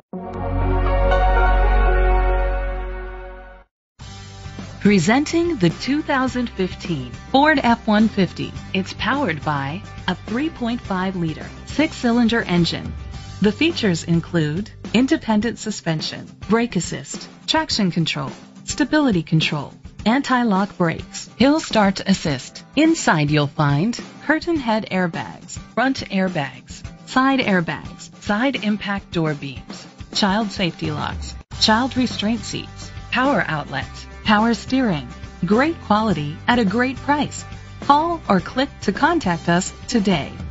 Presenting the 2015 Ford F-150. It's powered by a 3.5-liter, 6-cylinder engine. The features include independent suspension, brake assist, traction control, stability control, anti-lock brakes, hill start assist. Inside you'll find curtain head airbags, front airbags, side impact door beams, child safety locks, child restraint seats, power outlets, power steering. Great quality at a great price. Call or click to contact us today.